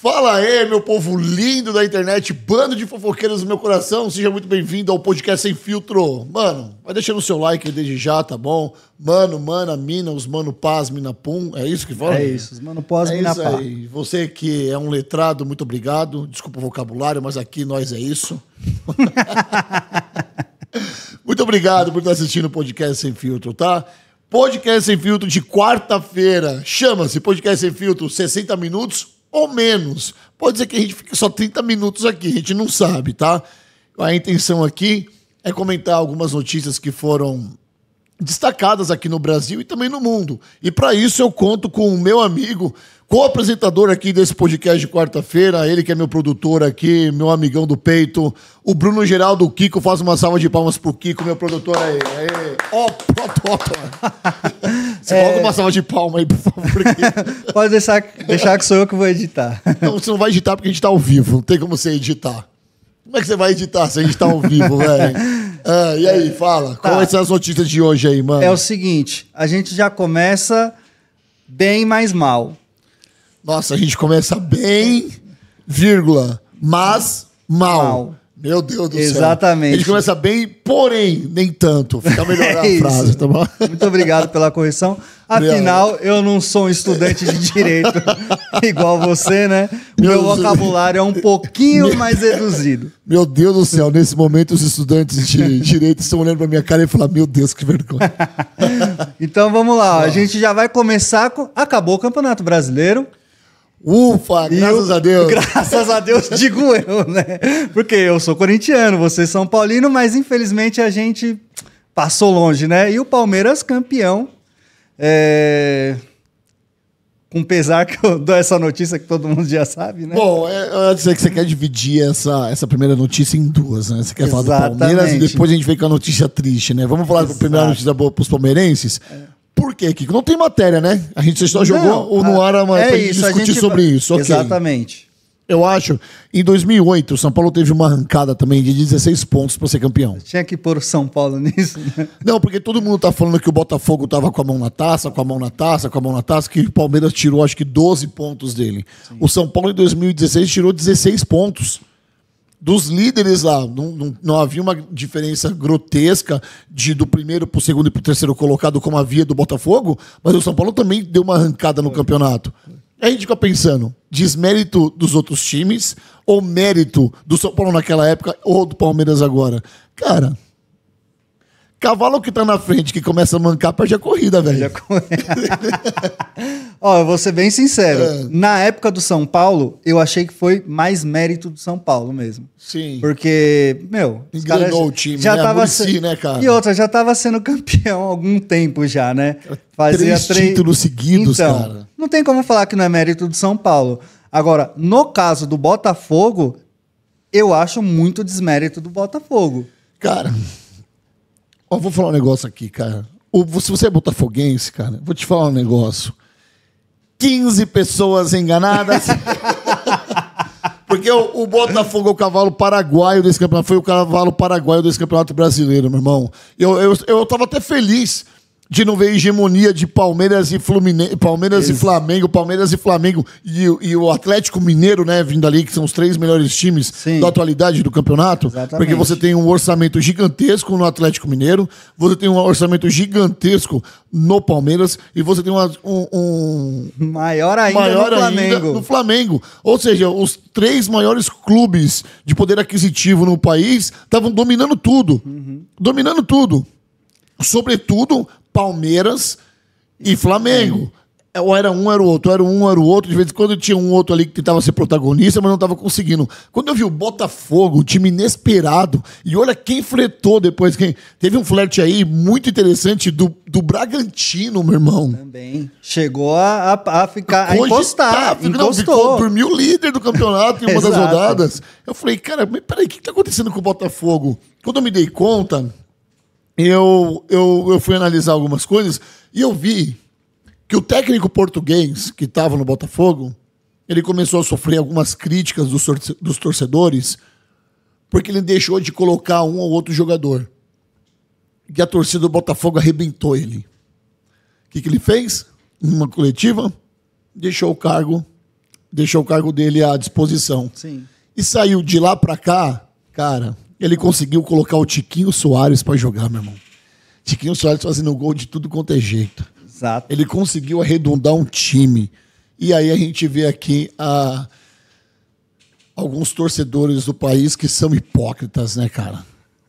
Fala aí, meu povo lindo da internet, bando de fofoqueiros do meu coração, seja muito bem-vindo ao podcast Sem Filtro. Mano, vai deixando o seu like aí desde já, tá bom? Mano, mana, mina, os mano paz, mina pum, é isso que fala? É isso, os mano pós, mina pá. É isso aí. Você que é um letrado, muito obrigado. Desculpa o vocabulário, mas aqui nós é isso. Muito obrigado por estar assistindo o podcast Sem Filtro, tá? Podcast Sem Filtro de quarta-feira. Chama-se Podcast Sem Filtro 60 minutos ou menos. Pode ser que a gente fique só 30 minutos aqui, a gente não sabe, tá? A intenção aqui é comentar algumas notícias que foram destacadas aqui no Brasil e também no mundo. E para isso eu conto com o meu amigo, co-apresentador aqui desse podcast de quarta-feira, ele que é meu produtor aqui, meu amigão do peito, o Bruno Geraldo, o Kiko. Faz uma salva de palmas pro Kiko, meu produtor aí. Ó, Você coloca uma salva de palmas aí, por favor. Pode deixar que sou eu que vou editar. Não, você não vai editar porque a gente tá ao vivo, não tem como você editar. Como é que você vai editar se a gente tá ao vivo, velho? E aí, fala. Tá. Quais são as notícias de hoje aí, mano? É o seguinte, a gente já começa bem mais mal. Nossa, a gente começa bem, vírgula, mas mal. Meu Deus do céu. Exatamente. A gente começa bem, porém, nem tanto. Fica melhor a frase, tá bom? Muito obrigado pela correção. Afinal, eu não sou um estudante de direito igual você, né? Meu vocabulário é um pouquinho mais reduzido. Meu Deus do céu, nesse momento os estudantes de direito estão olhando pra minha cara e falando, meu Deus, que vergonha. Então vamos lá, a gente já vai começar com... Acabou o Campeonato Brasileiro. Ufa, graças a Deus. Graças a Deus, digo eu, né? Porque eu sou corintiano, você São Paulino, mas infelizmente a gente passou longe, né? E o Palmeiras campeão. Com pesar que eu dou essa notícia que todo mundo já sabe, né? Bom, eu sei que você quer dividir essa primeira notícia em duas, né? Você quer falar do Palmeiras e depois a gente vem com a notícia triste, né? Vamos falar da primeira notícia boa pros palmeirenses? Por quê, Kiko? Não tem matéria, né? A gente só jogou ou no ar pra gente discutir sobre isso. Okay. Exatamente. Eu acho, em 2008, o São Paulo teve uma arrancada também de 16 pontos para ser campeão. Tinha que pôr o São Paulo nisso, né? Não, porque todo mundo tá falando que o Botafogo tava com a mão na taça, que o Palmeiras tirou acho que 12 pontos dele. Sim. O São Paulo em 2016 tirou 16 pontos. Dos líderes lá, não havia uma diferença grotesca do primeiro pro segundo e pro terceiro colocado como havia do Botafogo, mas o São Paulo também deu uma arrancada no campeonato. Aí a gente fica pensando, desmérito dos outros times ou mérito do São Paulo naquela época ou do Palmeiras agora? Cara, cavalo que tá na frente, que começa a mancar, perde a corrida, velho. Ó, eu vou ser bem sincero. Na época do São Paulo, eu achei que foi mais mérito do São Paulo mesmo. Sim. Porque, os caras o time, já né? tava né, cara? E outra, já tava sendo campeão há algum tempo já, né? Fazia três títulos seguidos, então, cara. Não tem como falar que não é mérito do São Paulo. Agora, no caso do Botafogo, eu acho muito desmérito do Botafogo. Cara, vou falar um negócio aqui, cara. Se você é botafoguense, cara, vou te falar um negócio. 15 pessoas enganadas. Porque o Botafogo é o cavalo paraguaio desse campeonato. Foi o cavalo paraguaio desse campeonato brasileiro, meu irmão. Eu tava até feliz de não ver hegemonia de Palmeiras e Fluminense, Palmeiras e Flamengo e o Atlético Mineiro, né, vindo ali, que são os 3 melhores times da atualidade do campeonato. Exatamente. Porque você tem um orçamento gigantesco no Atlético Mineiro, você tem um orçamento gigantesco no Palmeiras e você tem maior ainda no Flamengo. Ou seja, os 3 maiores clubes de poder aquisitivo no país estavam dominando tudo. Dominando tudo. Sobretudo Palmeiras e Flamengo. Ou era um, era o outro, era um, era o outro. De vez em quando tinha um outro ali que tentava ser protagonista, mas não estava conseguindo. Quando eu vi o Botafogo, um time inesperado, e olha quem fletou depois. Teve um flerte aí muito interessante do Bragantino, meu irmão. Também. Chegou a ficar, a encostar. Encostou. Dormiu líder do campeonato em uma das rodadas. Eu falei, cara, mas peraí, o que está acontecendo com o Botafogo? Quando eu me dei conta, eu fui analisar algumas coisas e eu vi que o técnico português que estava no Botafogo, ele começou a sofrer algumas críticas dos torcedores porque ele deixou de colocar um ou outro jogador. E a torcida do Botafogo arrebentou ele. O que ele fez? Numa coletiva, deixou o cargo deixou o cargo dele à disposição. Sim. E saiu de lá pra cá, cara, ele conseguiu colocar o Tiquinho Soares pra jogar, meu irmão. Tiquinho Soares fazendo gol de tudo quanto é jeito. Exato. Ele conseguiu arredondar um time. E aí a gente vê aqui alguns torcedores do país que são hipócritas, né, cara?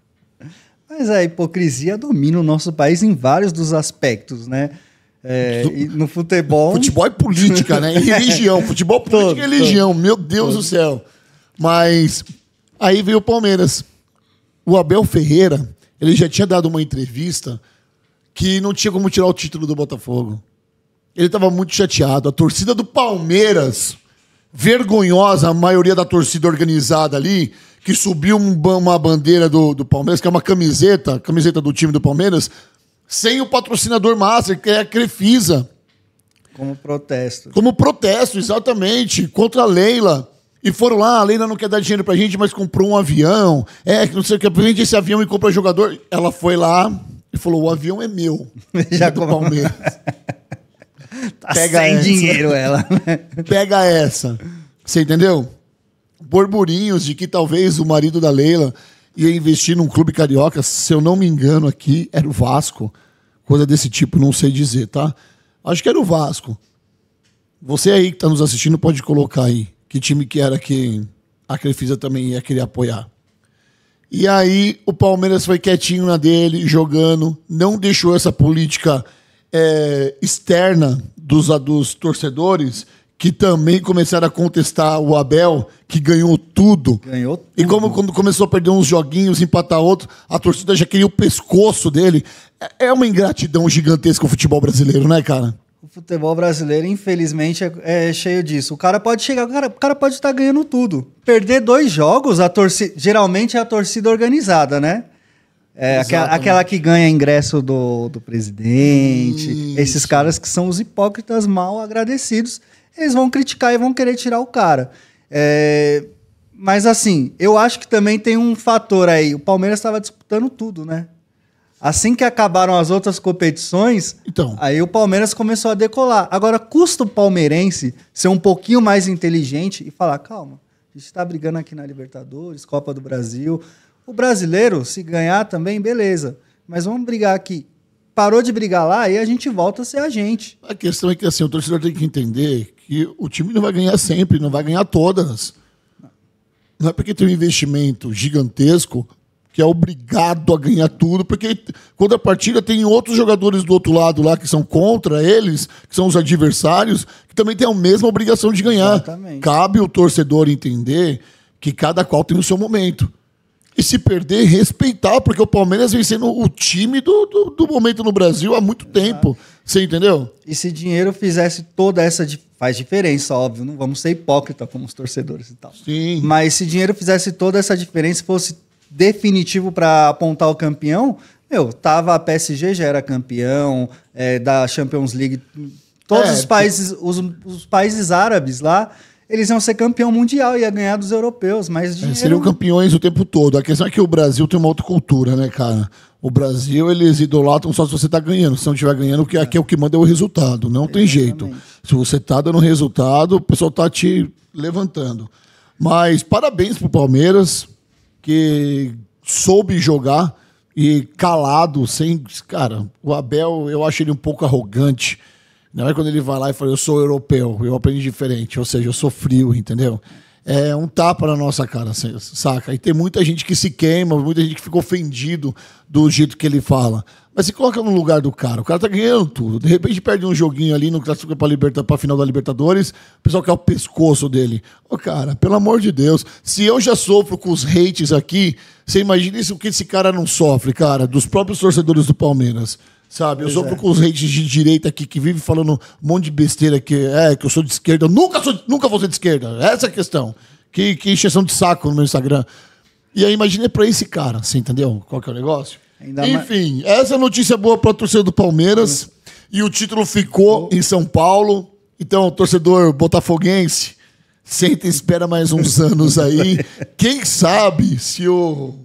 Mas a hipocrisia domina o nosso país em vários dos aspectos, né? E no futebol... Futebol é política, né? E religião. Futebol, política e religião. Meu Deus do céu. Mas aí veio o Palmeiras. O Abel Ferreira, ele já tinha dado uma entrevista que não tinha como tirar o título do Botafogo. Ele estava muito chateado. A torcida do Palmeiras, vergonhosa, a maioria da torcida organizada ali, que subiu uma bandeira do Palmeiras, que é uma camiseta do time do Palmeiras, sem o patrocinador master, que é a Crefisa. Como protesto. Como protesto, exatamente, contra a Leila. E foram lá, a Leila não quer dar dinheiro pra gente, mas comprou um avião. Que não sei o que, vende esse avião e compra jogador. Ela foi lá e falou, o avião é meu. Já do Palmeiras. Tá sem dinheiro ela. Pega essa. Você entendeu? Burburinhos de que talvez o marido da Leila ia investir num clube carioca, se eu não me engano aqui, era o Vasco. Coisa desse tipo, não sei dizer, tá? Acho que era o Vasco. Você aí que tá nos assistindo pode colocar aí que time que era que a Crefisa também ia querer apoiar. E aí o Palmeiras foi quietinho na dele, jogando, não deixou essa política externa dos torcedores, que também começaram a contestar o Abel, que ganhou tudo. Ganhou tudo. E como quando começou a perder uns joguinhos, empatar outros, a torcida já queria o pescoço dele. É uma ingratidão gigantesca o futebol brasileiro, né, cara? O futebol brasileiro, infelizmente, é cheio disso. O cara pode chegar, o cara pode estar ganhando tudo. Perder 2 jogos, geralmente é a torcida organizada, né? Aquela que ganha ingresso do presidente. Isso. Esses caras que são os hipócritas mal agradecidos, eles vão criticar e vão querer tirar o cara. Mas assim, eu acho que também tem um fator aí. O Palmeiras estava disputando tudo, né? Assim que acabaram as outras competições, aí o Palmeiras começou a decolar. Agora, custa o palmeirense ser um pouquinho mais inteligente e falar, calma, a gente está brigando aqui na Libertadores, Copa do Brasil. O brasileiro, se ganhar também, beleza. Mas vamos brigar aqui. Parou de brigar lá e a gente volta a ser a gente. A questão é que assim, o torcedor tem que entender que o time não vai ganhar sempre, não vai ganhar todas. Não é porque tem um investimento gigantesco que é obrigado a ganhar tudo, porque quando a partida tem outros jogadores do outro lado lá que são contra eles, que são os adversários, que também têm a mesma obrigação de ganhar. Exatamente. Cabe o torcedor entender que cada qual tem o seu momento. E se perder, respeitar, porque o Palmeiras vem sendo o time do momento no Brasil há muito tempo. Você entendeu? E se dinheiro fizesse toda essa... Faz diferença, óbvio. Não vamos ser hipócritas como os torcedores e tal. Sim. Mas se dinheiro fizesse toda essa diferença, fosse definitivo para apontar o campeão, tava a PSG já era campeão da Champions League. Todos os países, os países árabes lá, eles iam ser campeão mundial, ia ganhar dos europeus, mas dinheiro... seriam campeões o tempo todo. A questão é que o Brasil tem uma outra cultura, né, cara? O Brasil, eles idolatram só se você tá ganhando. Se não estiver ganhando, que aqui é o que manda é o resultado. Não tem jeito. Se você tá dando resultado, o pessoal tá te levantando. Mas parabéns pro Palmeiras, que soube jogar e calado, sem... Cara, o Abel, eu acho ele um pouco arrogante. Não é quando ele vai lá e fala, eu sou europeu, eu aprendi diferente. Ou seja, eu sou frio, entendeu? É um tapa na nossa cara, saca? E tem muita gente que se queima, muita gente que fica ofendido do jeito que ele fala. Mas se coloca no lugar do cara, o cara tá ganhando tudo. De repente perde um joguinho ali no clássico pra final da Libertadores, o pessoal quer o pescoço dele. Ô, cara, pelo amor de Deus, se eu já sofro com os hates aqui, você imagina isso que esse cara não sofre, cara, dos próprios torcedores do Palmeiras. Sabe, eu sofro com os hates de direita aqui que vivem falando um monte de besteira que eu sou de esquerda. Eu nunca vou ser de esquerda. Essa é a questão. Que encheção de saco no meu Instagram. E aí, imagina pra esse cara, você entendeu? Qual que é o negócio? Enfim, essa é notícia boa pra torcedor do Palmeiras. E o título ficou em São Paulo. Então, torcedor botafoguense, senta e espera mais uns anos aí. Quem sabe se o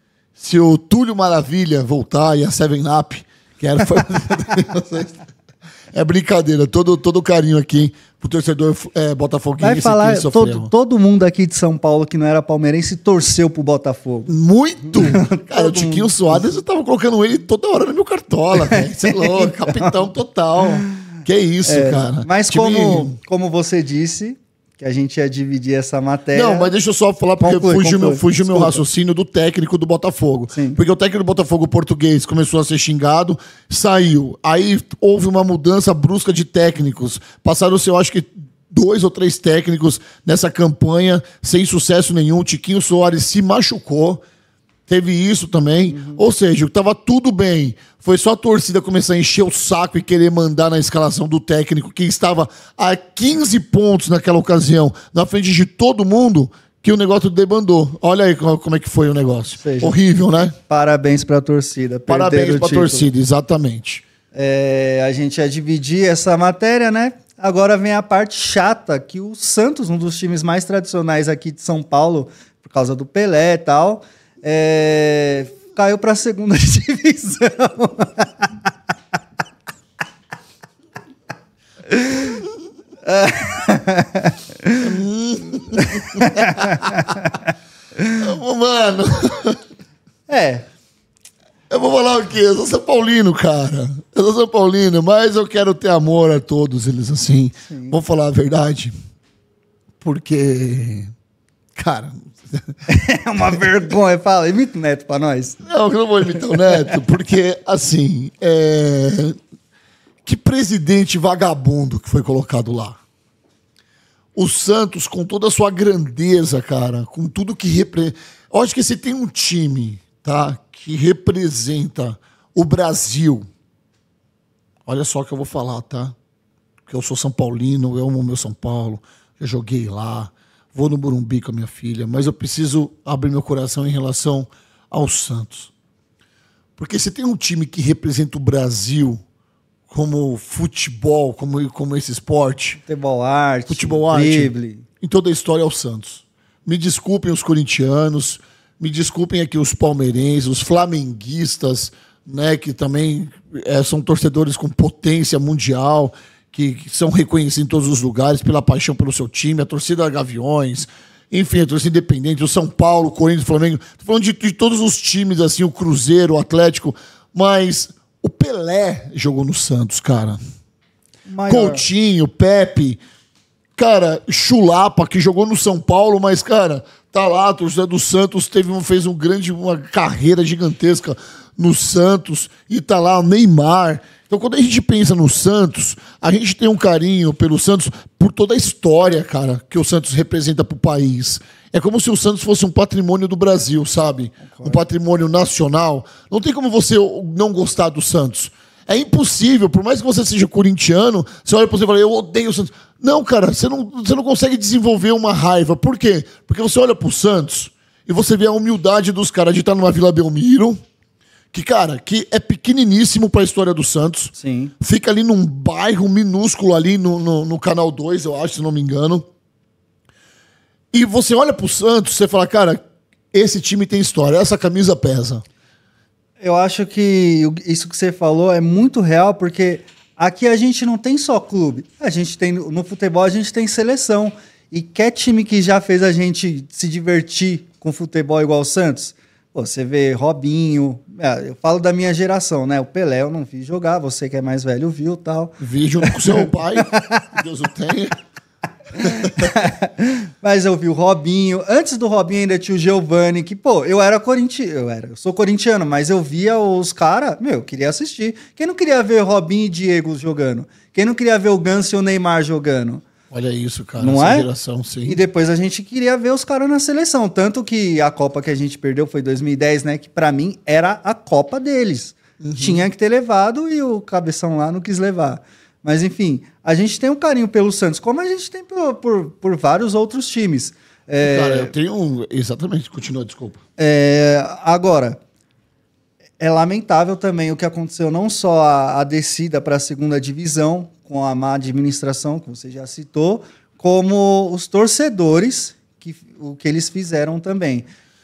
Túlio Maravilha voltar e a 7-Up... É brincadeira, todo carinho aqui pro torcedor botafoguense Vai falar, que sofreu. todo mundo aqui de São Paulo que não era palmeirense torceu pro Botafogo. Muito! Cara, o Tiquinho Soares, eu tava colocando ele toda hora no meu cartola, velho. Você é louco, capitão total. Que isso, cara. Mas como você disse, que a gente ia dividir essa matéria... Não, mas deixa eu só falar, porque fugiu meu raciocínio do técnico do Botafogo. Sim. Porque o técnico do Botafogo português começou a ser xingado, saiu. Aí houve uma mudança brusca de técnicos. Passaram-se, eu acho que 2 ou 3 técnicos nessa campanha, sem sucesso nenhum. O Tiquinho Soares se machucou. Teve isso também. Ou seja, estava tudo bem. Foi só a torcida começar a encher o saco e querer mandar na escalação do técnico, que estava a 15 pontos naquela ocasião, na frente de todo mundo, que o negócio debandou. Olha aí como é que foi o negócio. Horrível, né? Parabéns para a torcida. Parabéns para a torcida, exatamente. A gente ia dividir essa matéria, né? Agora vem a parte chata, que o Santos, um dos times mais tradicionais aqui de São Paulo, por causa do Pelé e tal... caiu para a segunda divisão. Mano. Eu vou falar o quê? Eu sou São Paulino, cara. Eu sou São Paulino, mas eu quero ter amor a todos eles assim. Sim. Vou falar a verdade. Porque, cara... É uma vergonha. Fala, imita o Neto pra nós. Não, eu não vou imitar o Neto, porque, assim, que presidente vagabundo que foi colocado lá. O Santos, com toda a sua grandeza, cara, com tudo que representa... Eu acho que se tem um time, tá, que representa o Brasil... Olha só o que eu vou falar, tá? Porque eu sou São Paulino, eu amo o meu São Paulo, já joguei lá... Vou no Morumbi com a minha filha, mas eu preciso abrir meu coração em relação ao Santos. Porque se tem um time que representa o Brasil como futebol, como esse esporte... Futebol arte, drible. Em toda a história é o Santos. Me desculpem os corintianos, me desculpem aqui os palmeirenses, os flamenguistas, né, que também são torcedores com potência mundial... Que são reconhecidos em todos os lugares pela paixão pelo seu time, a torcida Gaviões, enfim, a torcida independente, o São Paulo, o Corinthians, o Flamengo. Tô falando de todos os times, assim, o Cruzeiro, o Atlético, mas o Pelé jogou no Santos, cara. Coutinho, Pepe, cara, Chulapa, que jogou no São Paulo, mas, cara, tá lá, a torcida do Santos fez uma carreira gigantesca no Santos, e tá lá o Neymar. Então, quando a gente pensa no Santos, a gente tem um carinho pelo Santos por toda a história, cara, que o Santos representa pro país. É como se o Santos fosse um patrimônio do Brasil, sabe? Um patrimônio nacional. Não tem como você não gostar do Santos. É impossível, por mais que você seja corintiano, você olha pra você e fala, eu odeio o Santos. Não, cara, você não consegue desenvolver uma raiva. Por quê? Porque você olha pro Santos e você vê a humildade dos caras de estar numa Vila Belmiro, que, cara, que é pequeniníssimo para a história do Santos. Sim. Fica ali num bairro minúsculo ali no Canal 2, eu acho, se não me engano. E você olha pro Santos, você fala, cara, esse time tem história, essa camisa pesa. Eu acho que isso que você falou é muito real, porque aqui a gente não tem só clube. A gente tem, no futebol a gente tem seleção. E quer time que já fez a gente se divertir com futebol igual o Santos? Você vê Robinho, eu falo da minha geração, né? O Pelé eu não vi jogar, você que é mais velho viu tal. Vi junto com seu pai, que Deus o tenha. Mas eu vi o Robinho. Antes do Robinho ainda tinha o Giovani, que, pô, eu sou corintiano, mas eu via os caras, eu queria assistir. Quem não queria ver Robinho e Diego jogando? Quem não queria ver o Ganso e o Neymar jogando? Olha isso, cara, não essa geração, sim. E depois a gente queria ver os caras na seleção. Tanto que a Copa que a gente perdeu foi 2010, né? Que pra mim era a Copa deles. Uhum. Tinha que ter levado e o cabeção lá não quis levar. Mas enfim, a gente tem um carinho pelo Santos, como a gente tem por vários outros times. Cara, eu tenho... Exatamente, continua, desculpa. Agora, é lamentável também o que aconteceu, não só a descida para a segunda divisão, com a má administração, que você já citou, como os torcedores, o que eles fizeram também.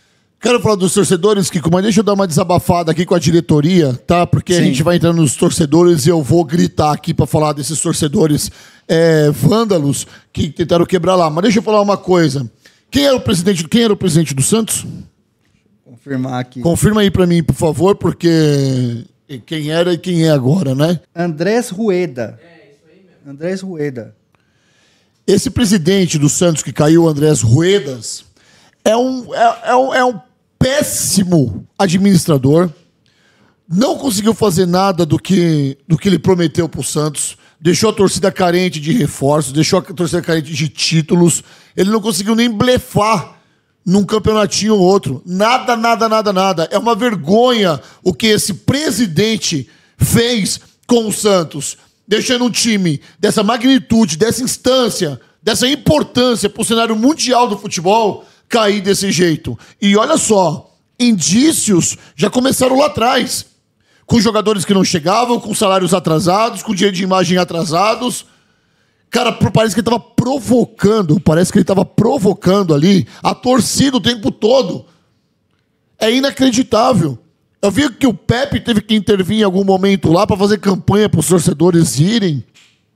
Quero falar dos torcedores, Kiko, mas deixa eu dar uma desabafada aqui com a diretoria, tá? Porque a gente vai entrando nos torcedores e eu vou gritar aqui pra falar desses torcedores vândalos que tentaram quebrar lá. Mas deixa eu falar uma coisa. Quem era o presidente do Santos? Confirmar aqui. Confirma aí pra mim, por favor, porque quem era e quem é agora, né? Andrés Rueda. Isso aí mesmo. Andrés Rueda. Esse presidente do Santos que caiu, Andrés Ruedas, é um péssimo administrador. Não conseguiu fazer nada do que ele prometeu pro Santos. Deixou a torcida carente de reforços, deixou a torcida carente de títulos. Ele não conseguiu nem blefar num campeonatinho ou outro. Nada, nada, nada, nada. É uma vergonha o que esse presidente fez com o Santos, deixando um time dessa magnitude, dessa instância, dessa importância para o cenário mundial do futebol cair desse jeito. E olha só, indícios já começaram lá atrás, com jogadores que não chegavam, com salários atrasados, com dinheiro de imagem atrasados. Cara, parece que ele estava provocando ali a torcida o tempo todo. É inacreditável. Eu vi que o Pepe teve que intervir em algum momento lá para fazer campanha para os torcedores irem.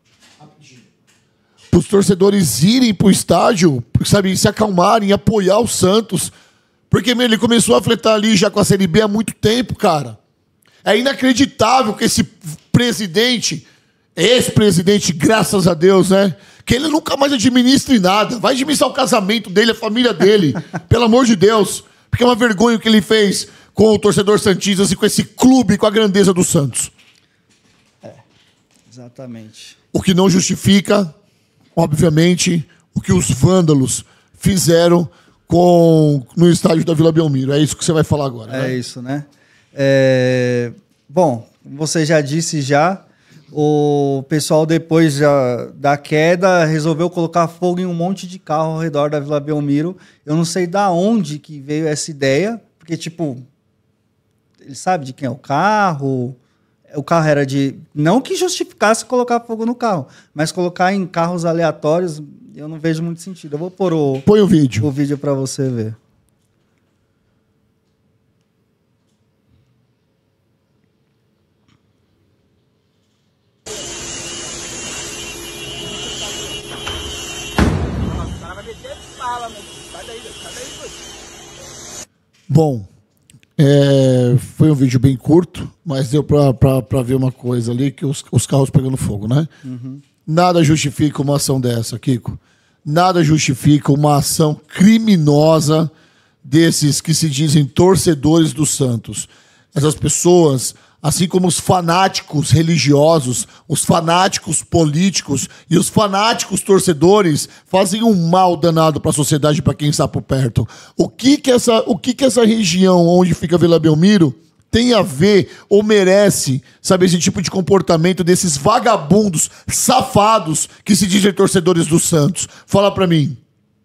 Para os torcedores irem para o estádio, sabe, se acalmarem, apoiar o Santos. Porque ele começou a flertar ali já com a Série B há muito tempo, cara. É inacreditável que esse ex-presidente, graças a Deus, né? Que ele nunca mais administre nada. Vai administrar o casamento dele, a família dele. Pelo amor de Deus. Porque é uma vergonha o que ele fez com o torcedor santista e com esse clube, com a grandeza do Santos. Exatamente. O que não justifica, obviamente, o que os vândalos fizeram no estádio da Vila Belmiro. É isso que você vai falar agora, né? É isso, né? Bom, como você já disse o pessoal depois da queda resolveu colocar fogo em um monte de carro ao redor da Vila Belmiro. Eu não sei da onde que veio essa ideia, porque, tipo, ele sabe de quem é o carro. O carro era de... Não que justificasse colocar fogo no carro, mas colocar em carros aleatórios, eu não vejo muito sentido. Eu vou pôr Põe o vídeo. O vídeo para você ver. Bom, foi um vídeo bem curto, mas deu pra ver uma coisa ali, que os carros pegando fogo, né? Uhum. Nada justifica uma ação dessa, Kiko. Nada justifica uma ação criminosa desses que se dizem torcedores do Santos. Essas pessoas, assim como os fanáticos religiosos, os fanáticos políticos e os fanáticos torcedores, fazem um mal danado para a sociedade, para quem está por perto. O que essa região onde fica Vila Belmiro tem a ver ou merece, sabe, esse tipo de comportamento desses vagabundos safados que se dizem torcedores do Santos? Fala para mim.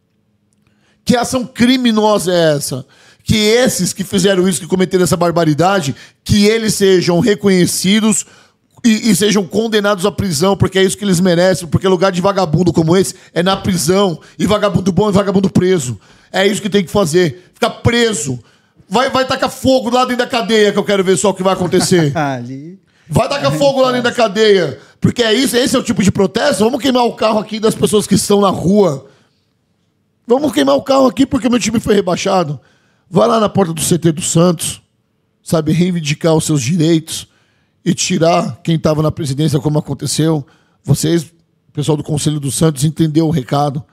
Que ação criminosa é essa? Que esses que fizeram isso, que cometeram essa barbaridade, que eles sejam reconhecidos e sejam condenados à prisão, porque é isso que eles merecem, porque lugar de vagabundo como esse é na prisão, e vagabundo bom é vagabundo preso. É isso que tem que fazer, ficar preso. Vai tacar fogo lá dentro da cadeia, que eu quero ver só o que vai acontecer. Vai tacar fogo lá dentro da cadeia, porque esse é o tipo de protesto. Vamos queimar o carro aqui das pessoas que estão na rua. Vamos queimar o carro aqui porque meu time foi rebaixado. Vai lá na porta do CT do Santos, sabe, reivindicar os seus direitos e tirar quem estava na presidência, como aconteceu. Vocês, o pessoal do Conselho do Santos, entendeu o recado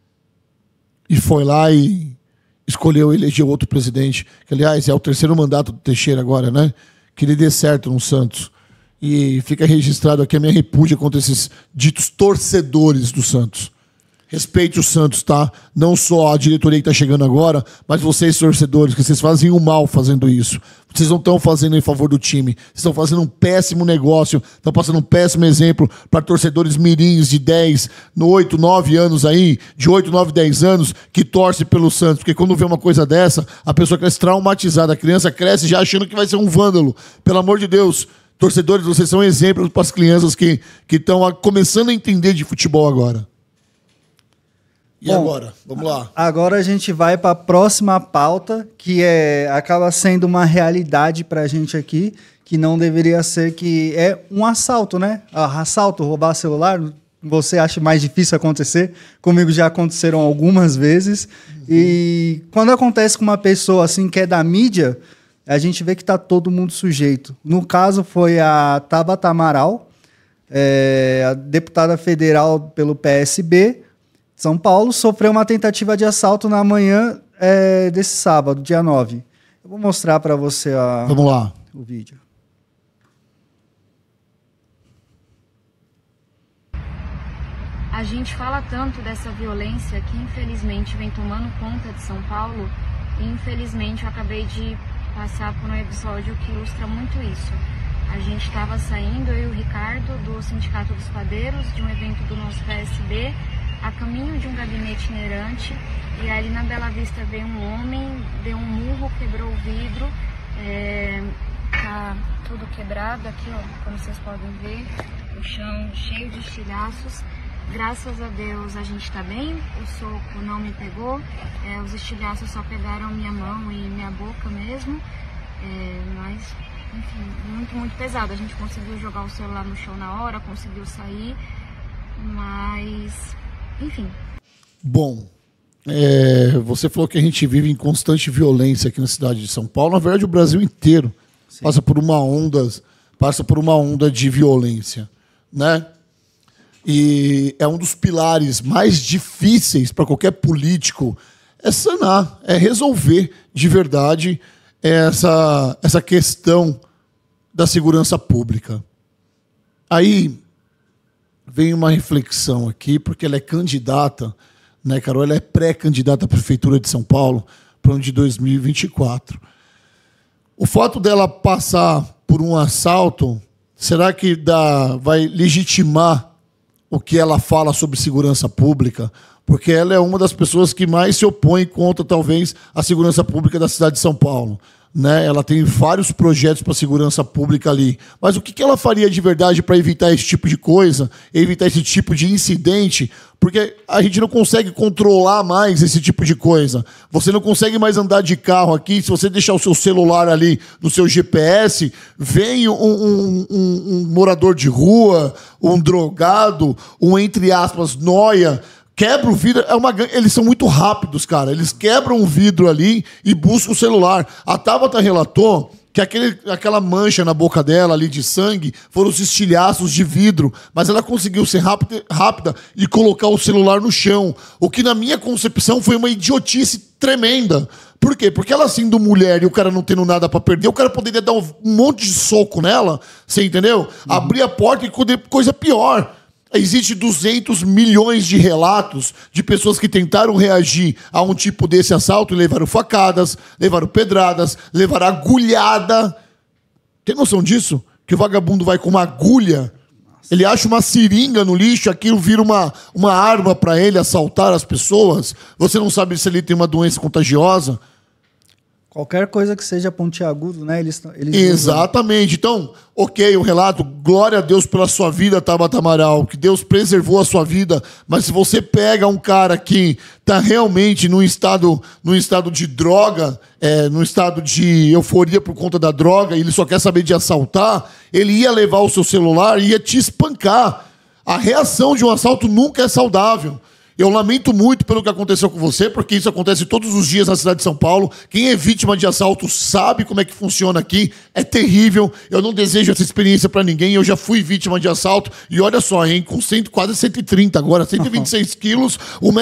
e foi lá e escolheu eleger outro presidente, que, aliás, é o terceiro mandato do Teixeira agora, né? Que ele dê certo no Santos. E fica registrado aqui a minha repúdia contra esses ditos torcedores do Santos. Respeite o Santos, tá? Não só a diretoria que tá chegando agora, mas vocês, torcedores, que vocês fazem o mal fazendo isso. Vocês não estão fazendo em favor do time. Vocês estão fazendo um péssimo negócio, estão passando um péssimo exemplo para torcedores mirins de 10, 8, 9 anos aí, de 8, 9, 10 anos, que torce pelo Santos. Porque quando vê uma coisa dessa, a pessoa cresce traumatizada. A criança cresce já achando que vai ser um vândalo. Pelo amor de Deus, torcedores, vocês são exemplos para as crianças que estão começando a entender de futebol agora. E bom, agora? Vamos lá. Agora a gente vai para a próxima pauta, que acaba sendo uma realidade para a gente aqui, que não deveria ser, que é um assalto, né? Assalto, roubar celular, você acha mais difícil acontecer. Comigo já aconteceram algumas vezes. Uhum. E quando acontece com uma pessoa assim que é da mídia, a gente vê que está todo mundo sujeito. No caso foi a Tabata Amaral, a deputada federal pelo PSB, São Paulo, sofreu uma tentativa de assalto na manhã desse sábado, dia 9. Eu vou mostrar para você Vamos lá. O vídeo. A gente fala tanto dessa violência que infelizmente vem tomando conta de São Paulo e infelizmente eu acabei de passar por um episódio que ilustra muito isso. A gente estava saindo, eu e o Ricardo, do Sindicato dos Padeiros, de um evento do nosso PSB, a caminho de um gabinete itinerante, e ali na Bela Vista veio um homem, deu um murro, quebrou o vidro, tá tudo quebrado aqui, ó, como vocês podem ver, o chão cheio de estilhaços. Graças a Deus a gente tá bem, o soco não me pegou, os estilhaços só pegaram minha mão e minha boca mesmo, mas enfim, muito, muito pesado. A gente conseguiu jogar o celular no chão na hora, conseguiu sair, mas enfim. Bom, você falou que a gente vive em constante violência aqui na cidade de São Paulo. Na verdade, o Brasil inteiro passa por uma onda de violência, né? E é um dos pilares mais difíceis para qualquer político sanar, resolver de verdade essa questão da segurança pública. Aí vem uma reflexão aqui, porque ela é candidata, né, Carol? Ela é pré-candidata à Prefeitura de São Paulo para o ano de 2024. O fato dela passar por um assalto, será que vai legitimar o que ela fala sobre segurança pública? Porque ela é uma das pessoas que mais se opõe contra, talvez, a segurança pública da cidade de São Paulo, né? Ela tem vários projetos para segurança pública ali. Mas o que ela faria de verdade para evitar esse tipo de coisa, evitar esse tipo de incidente? Porque a gente não consegue controlar mais esse tipo de coisa. Você não consegue mais andar de carro aqui. Se você deixar o seu celular ali no seu GPS, vem um morador de rua, um drogado, entre aspas, nóia, quebra o vidro. Eles são muito rápidos, cara. Eles quebram o vidro ali e buscam o celular. A Tabata relatou que aquela mancha na boca dela ali de sangue foram os estilhaços de vidro, mas ela conseguiu ser rápida e colocar o celular no chão, o que na minha concepção foi uma idiotice tremenda. Por quê? Porque ela sendo mulher e o cara não tendo nada pra perder, o cara poderia dar um monte de soco nela, você entendeu? Abrir a porta e coisa pior. Existe 200 milhões de relatos de pessoas que tentaram reagir a um tipo desse assalto e levaram facadas, levaram pedradas, levaram agulhada. Tem noção disso? Que o vagabundo vai com uma agulha, ele acha uma seringa no lixo, aquilo vira uma arma para ele assaltar as pessoas. Você não sabe se ele tem uma doença contagiosa. Qualquer coisa que seja pontiagudo, né? Eles Exatamente. Então, ok, o relato, glória a Deus pela sua vida, Tabata Amaral, que Deus preservou a sua vida, mas se você pega um cara que está realmente num estado de droga, num estado de euforia por conta da droga, e ele só quer saber de assaltar, ele ia levar o seu celular e ia te espancar. A reação de um assalto nunca é saudável. Eu lamento muito pelo que aconteceu com você, porque isso acontece todos os dias na cidade de São Paulo. Quem é vítima de assalto sabe como é que funciona aqui. É terrível. Eu não desejo essa experiência para ninguém. Eu já fui vítima de assalto. E olha só, hein, com quase 130 agora, 126 quilos,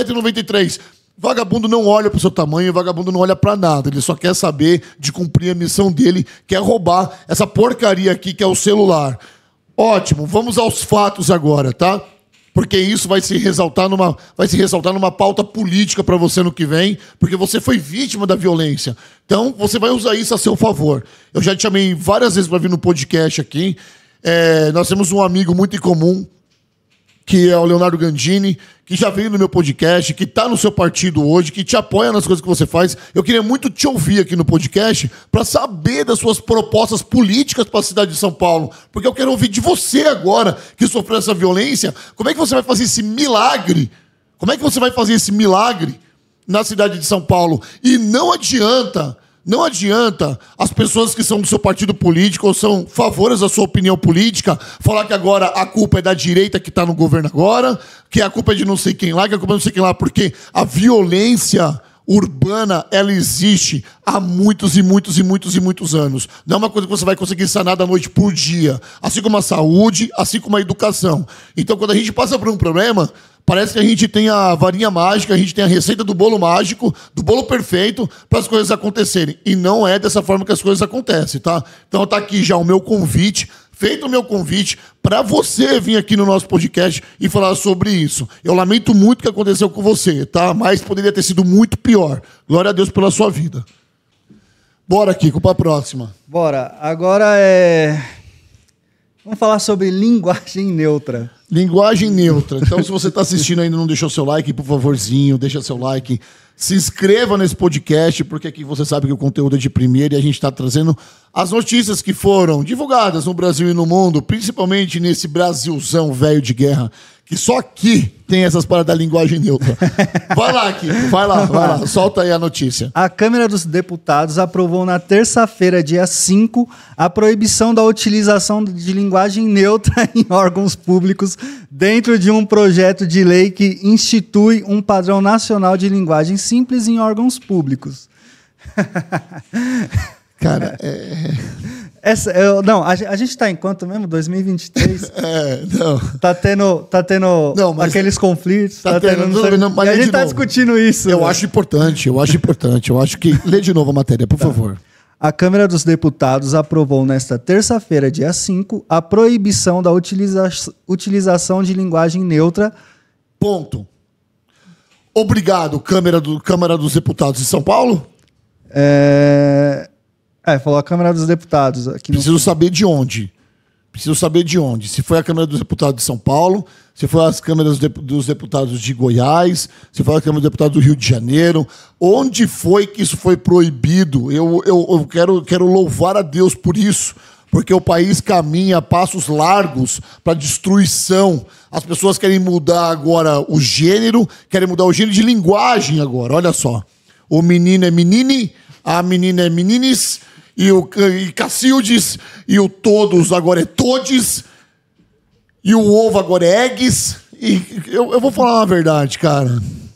1,93 m. Vagabundo não olha pro seu tamanho, vagabundo não olha para nada. Ele só quer saber de cumprir a missão dele, que é roubar essa porcaria aqui, que é o celular. Ótimo, vamos aos fatos agora, tá? Porque isso vai se ressaltar numa pauta política para você no que vem, porque você foi vítima da violência. Então, você vai usar isso a seu favor. Eu já te chamei várias vezes para vir no podcast aqui. Nós temos um amigo muito em comum, que é o Leonardo Gandini, que já veio no meu podcast, que está no seu partido hoje, que te apoia nas coisas que você faz. Eu queria muito te ouvir aqui no podcast para saber das suas propostas políticas para a cidade de São Paulo. Porque eu quero ouvir de você agora, que sofreu essa violência, como é que você vai fazer esse milagre Como é que você vai fazer esse milagre na cidade de São Paulo? E não adianta as pessoas que são do seu partido político ou são favores da sua opinião política falar que agora a culpa é da direita que está no governo agora, que a culpa é de não sei quem lá, que a culpa é de não sei quem lá, porque a violência urbana, ela existe há muitos anos. Não é uma coisa que você vai conseguir sanar da noite por dia. Assim como a saúde, assim como a educação. Então, quando a gente passa por um problema, parece que a gente tem a varinha mágica, a gente tem a receita do bolo mágico, do bolo perfeito, para as coisas acontecerem. E não é dessa forma que as coisas acontecem, tá? Então, tá aqui já o meu convite, feito o meu convite para você vir aqui no nosso podcast e falar sobre isso. Eu lamento muito o que aconteceu com você, tá? Mas poderia ter sido muito pior. Glória a Deus pela sua vida. Bora, Kiko, para a próxima. Bora. Agora vamos falar sobre linguagem neutra. Linguagem neutra. Então, se você está assistindo e ainda não deixou seu like, por favorzinho, deixa seu like. Se inscreva nesse podcast, porque aqui você sabe que o conteúdo é de primeira e a gente está trazendo as notícias que foram divulgadas no Brasil e no mundo, principalmente nesse Brasilzão velho de guerra, que só aqui tem essas paradas da linguagem neutra. Vai lá, Kiko, vai lá, solta aí a notícia. A Câmara dos Deputados aprovou na terça-feira, dia 5, a proibição da utilização de linguagem neutra em órgãos públicos dentro de um projeto de lei que institui um padrão nacional de linguagem simples em órgãos públicos. Cara, não, a gente tá em quanto mesmo? 2023? Não. Tá tendo não, mas aqueles conflitos. Tá tendo, e a gente tá discutindo isso. Eu acho importante. Eu acho que... Lê de novo a matéria, por favor. A Câmara dos Deputados aprovou nesta terça-feira, dia 5, a proibição da utilização de linguagem neutra. Ponto. Obrigado, Câmara dos Deputados de São Paulo? Falou a Câmara dos Deputados. Aqui Preciso saber de onde. Se foi a Câmara dos Deputados de São Paulo, se foi as câmaras dos deputados de Goiás, se foi a Câmara dos Deputados do Rio de Janeiro. Onde foi que isso foi proibido? Eu quero louvar a Deus por isso, porque o país caminha a passos largos para destruição. As pessoas querem mudar agora o gênero, querem mudar o gênero de linguagem agora. Olha só. O menino é menine, a menina é menines, e Cacildes, e o todos agora é todes, e o ovo agora é eggs. E eu vou falar uma verdade, cara.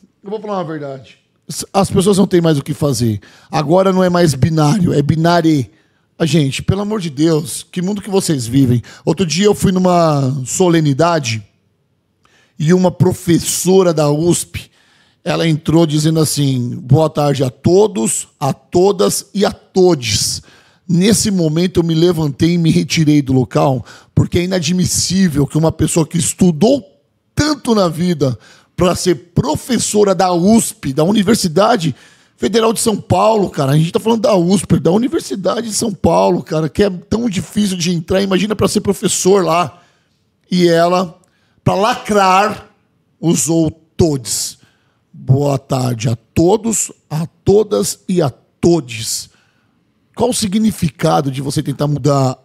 As pessoas não têm mais o que fazer. Agora não é mais binário, é binário. Gente, pelo amor de Deus, que mundo que vocês vivem. Outro dia eu fui numa solenidade e uma professora da USP, ela entrou dizendo assim: boa tarde a todos, a todas e a todes. Nesse momento eu me levantei e me retirei do local, porque é inadmissível que uma pessoa que estudou tanto na vida para ser professora da USP, da Universidade Federal de São Paulo, cara, a gente está falando da USP, da Universidade de São Paulo, cara, que é tão difícil de entrar, imagina para ser professor lá. E ela, para lacrar, usou todes. Boa tarde a todos, a todas e a todes. Qual o significado de você tentar mudar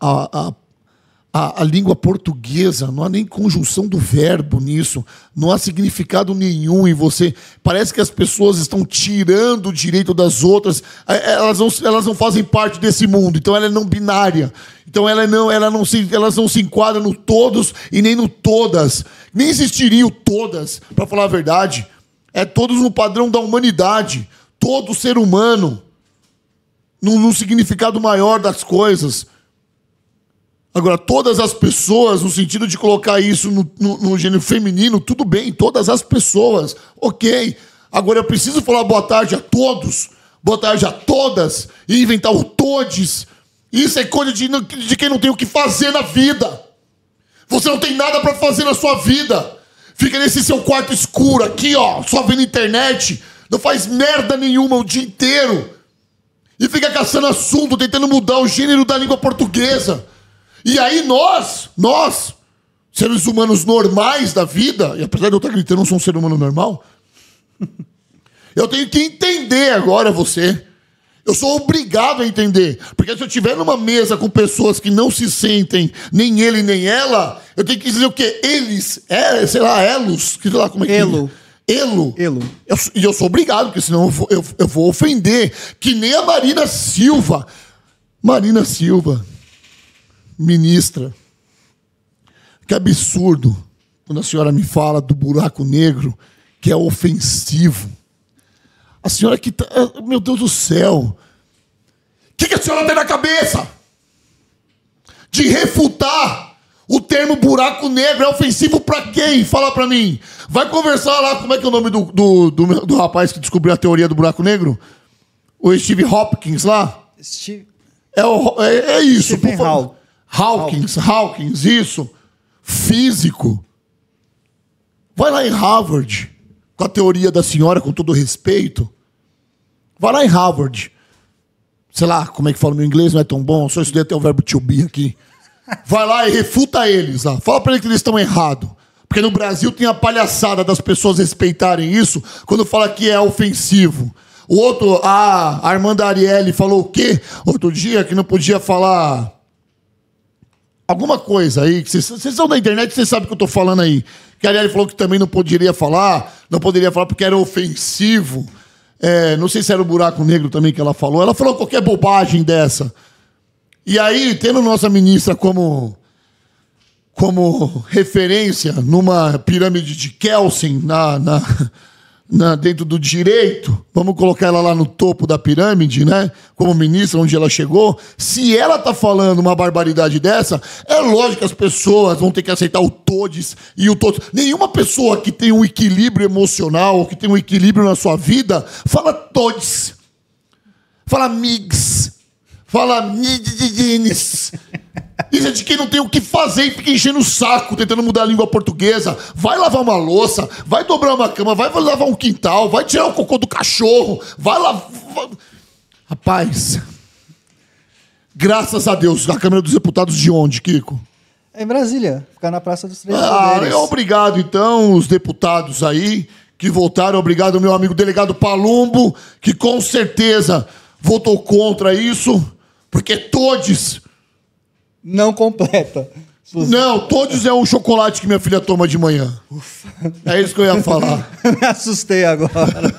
a língua portuguesa? Não há nem conjunção do verbo nisso. Não há significado nenhum em você. Parece que as pessoas estão tirando o direito das outras. Elas não fazem parte desse mundo. Então ela é não binária. Então elas não se enquadram no todos e nem no todas. Nem existiria o todas, para falar a verdade. É todos no padrão da humanidade. Todo ser humano. Num significado maior das coisas. Agora, todas as pessoas, no sentido de colocar isso no gênero feminino, tudo bem, todas as pessoas, ok. Agora, eu preciso falar boa tarde a todos, boa tarde a todas, e inventar o todes. Isso é coisa de quem não tem o que fazer na vida. Você não tem nada para fazer na sua vida. Fica nesse seu quarto escuro aqui, ó, só vendo internet, não faz merda nenhuma o dia inteiro. E fica caçando assunto, tentando mudar o gênero da língua portuguesa. E aí nós, seres humanos normais da vida, e apesar de eu estar gritando, eu não sou um ser humano normal, eu tenho que entender agora você. Eu sou obrigado a entender. Porque se eu estiver numa mesa com pessoas que não se sentem nem ele nem ela, eu tenho que dizer o quê? Eles, sei lá, elos, sei lá como é que é. Elo. Elo. E eu sou obrigado, porque senão eu vou ofender. Que nem a Marina Silva. Marina Silva, ministra. Que absurdo quando a senhora me fala do buraco negro, que é ofensivo. A senhora que tá... Meu Deus do céu. O que a senhora tem na cabeça? De refutar o termo buraco negro é ofensivo pra quem? Fala pra mim. Vai conversar lá, como é que é o nome do rapaz que descobriu a teoria do buraco negro? O Steve Hopkins lá? É isso. Stephen Hawkins, isso. Físico. Vai lá em Harvard, com a teoria da senhora, com todo respeito. Vai lá em Harvard. Sei lá, como é que fala no inglês, não é tão bom. Só estudei até o verbo to be aqui. Vai lá e refuta eles lá. Fala pra eles que eles estão errados. Porque no Brasil tem a palhaçada das pessoas respeitarem isso quando fala que é ofensivo. O outro, a Armanda Ariely falou o quê? Outro dia que não podia falar alguma coisa aí. Vocês estão na internet, vocês sabem o que eu tô falando aí. Que a Ariely falou que também não poderia falar porque era ofensivo. Não sei se era o buraco negro também que ela falou. Ela falou qualquer bobagem dessa. E aí, tendo nossa ministra como referência numa pirâmide de Kelsen dentro do direito, vamos colocar ela lá no topo da pirâmide, né? Como ministra, onde ela chegou. Se ela tá falando uma barbaridade dessa, é lógico que as pessoas vão ter que aceitar o todes e o todos. Nenhuma pessoa que tem um equilíbrio emocional, que tem um equilíbrio na sua vida, fala todes. Fala migs. Fala midines. Isso é de quem não tem o que fazer e fica enchendo o saco, tentando mudar a língua portuguesa. Vai lavar uma louça, vai dobrar uma cama, vai lavar um quintal, vai tirar o cocô do cachorro, vai lavar... Rapaz, graças a Deus, a Câmara dos Deputados de onde, Kiko? É em Brasília, ficar na Praça dos Três Poderes. Obrigado, então, os deputados aí que votaram. Obrigado ao meu amigo delegado Palumbo, que com certeza votou contra isso, porque todos... Não completa. Não, todos é um chocolate que minha filha toma de manhã. Ufa. É isso que eu ia falar. Me assustei agora.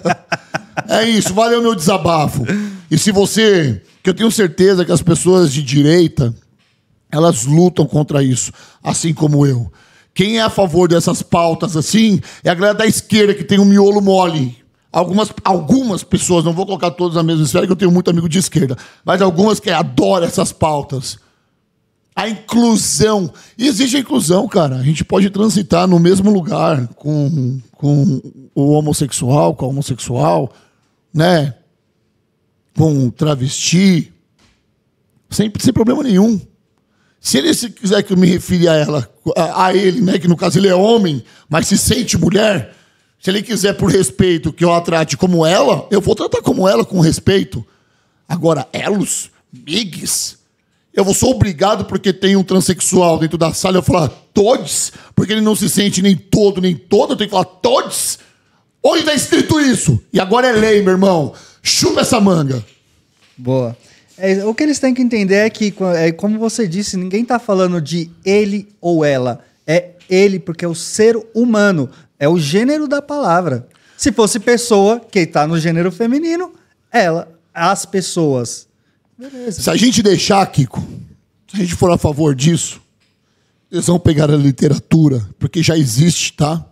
É isso, valeu meu desabafo. E se você... Que eu tenho certeza que as pessoas de direita, elas lutam contra isso, assim como eu. Quem é a favor dessas pautas assim é a galera da esquerda que tem um miolo mole. Algumas pessoas, não vou colocar todos na mesma esfera, que eu tenho muito amigo de esquerda, mas algumas que adoram essas pautas. A inclusão. E existe a inclusão, cara. A gente pode transitar no mesmo lugar com o homossexual, com a homossexual, né? Com travesti. Sem problema nenhum. Se ele quiser que eu me refira a ele, né? Que no caso ele é homem, mas se sente mulher. Se ele quiser, por respeito, que eu a trate como ela, eu vou tratar como ela, com respeito. Agora, elos, migs... Eu sou obrigado, porque tem um transexual dentro da sala, eu falar todos, porque ele não se sente nem todo, nem toda, eu tenho que falar todos. Onde está escrito isso? E agora é lei, meu irmão. Chupa essa manga. Boa. O que eles têm que entender é que, como você disse, ninguém está falando de ele ou ela. É ele, porque é o ser humano. É o gênero da palavra. Se fosse pessoa, que está no gênero feminino, ela, as pessoas... Beleza. Se a gente deixar, Kiko, se a gente for a favor disso, eles vão pegar a literatura, porque já existe, tá?